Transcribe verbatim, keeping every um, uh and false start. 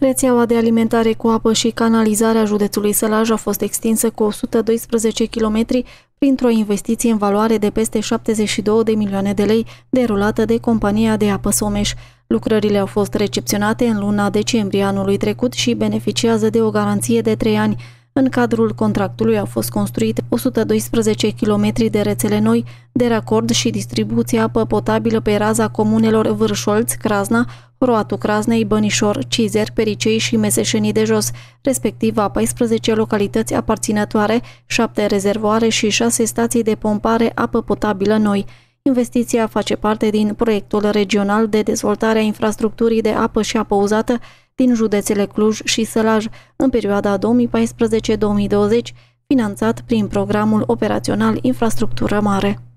Rețeaua de alimentare cu apă și canalizare a județului Sălaj a fost extinsă cu o sută doisprezece kilometri printr-o investiție în valoare de peste șaptezeci și două de milioane de lei derulată de compania de apă Someș. Lucrările au fost recepționate în luna decembrie anului trecut și beneficiază de o garanție de trei ani. În cadrul contractului au fost construite o sută doisprezece kilometri de rețele noi de racord și distribuție apă potabilă pe raza comunelor Vârșolț, Crazna, Roatul Craznei, Bănișor, Cizer, Pericei și Meseșenii de Jos, respectiv a paisprezece localități aparținătoare, șapte rezervoare și șase stații de pompare apă potabilă noi. Investiția face parte din proiectul regional de dezvoltare a infrastructurii de apă și apă uzată din județele Cluj și Sălaj în perioada două mii paisprezece două mii douăzeci, finanțat prin programul operațional Infrastructură Mare.